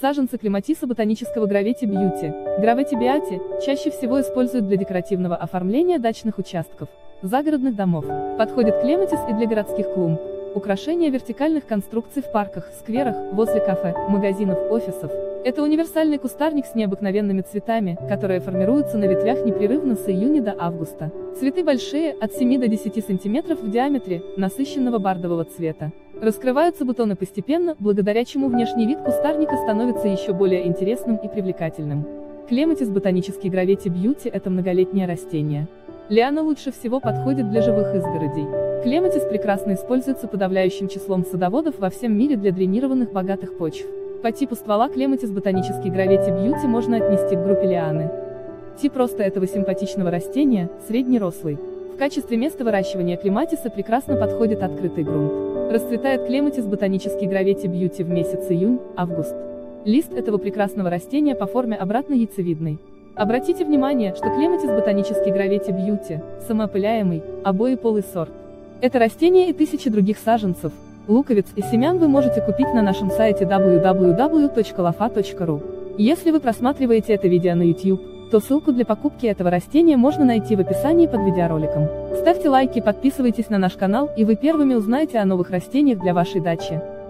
Саженцы клематиса ботанического Gravity Beauty. Gravity Beauty чаще всего используют для декоративного оформления дачных участков, загородных домов. Подходит клематис и для городских клумб. Украшение вертикальных конструкций в парках, скверах, возле кафе, магазинов, офисов. Это универсальный кустарник с необыкновенными цветами, которые формируются на ветвях непрерывно с июня до августа. Цветы большие, от 7 до 10 см в диаметре, насыщенного бордового цвета. Раскрываются бутоны постепенно, благодаря чему внешний вид кустарника становится еще более интересным и привлекательным. Клематис ботанический Gravity Beauty – это многолетнее растение. Лиана лучше всего подходит для живых изгородей. Клематис прекрасно используется подавляющим числом садоводов во всем мире для дренированных богатых почв. По типу ствола клематис ботанический Gravity Beauty можно отнести к группе лианы. Тип роста этого симпатичного растения – среднерослый. В качестве места выращивания клематиса прекрасно подходит открытый грунт. Расцветает клематис ботанический Gravity Beauty в месяц июнь-август. Лист этого прекрасного растения по форме обратно яйцевидный. Обратите внимание, что клематис ботанический Gravity Beauty – самоопыляемый, обоеполый сорт. Это растение и тысячи других саженцев, луковиц и семян вы можете купить на нашем сайте www.lofa.ru. Если вы просматриваете это видео на YouTube, то ссылку для покупки этого растения можно найти в описании под видеороликом. Ставьте лайки, подписывайтесь на наш канал, и вы первыми узнаете о новых растениях для вашей дачи.